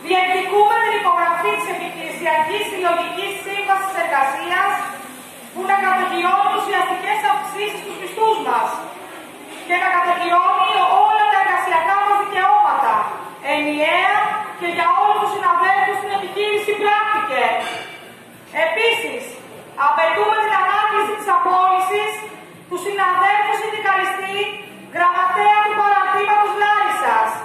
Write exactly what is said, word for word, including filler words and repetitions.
Διεκδικούμε την υπογραφή της Επιχειρησιακής Συλλογικής Σύμβασης Εργασίας που να κατοχυρώνει ουσιαστικές αυξήσεις στους μισθούς μας και να κατοχυρώνει όλα τα εργασιακά μας δικαιώματα, ενιαία και για όλους τους συναδέλφους στην επιχείρηση πράκτικε. Επίσης, απαιτούμε την ανάκληση της απόλυσης του συναδέλφου